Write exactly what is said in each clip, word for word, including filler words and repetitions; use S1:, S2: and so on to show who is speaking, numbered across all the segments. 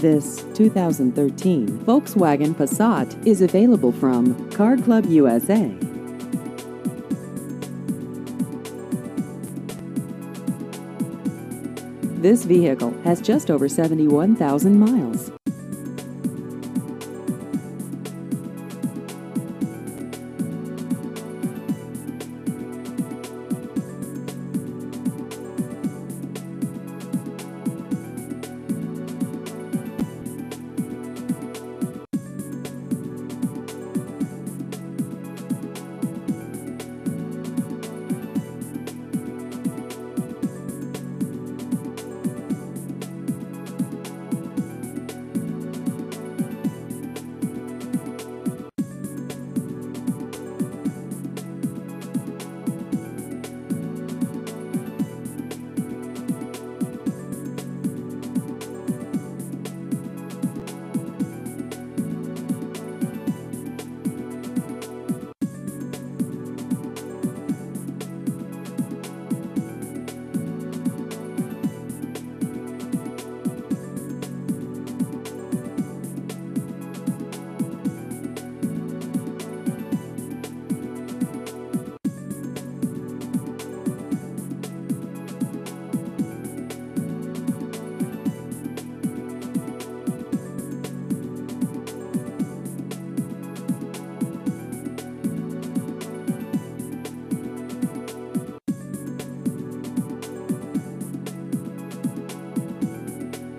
S1: This two thousand thirteen Volkswagen Passat is available from Car Club U S A. This vehicle has just over seventy-one thousand miles.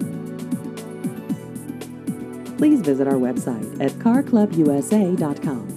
S1: Please visit our website at car club u s a dot com.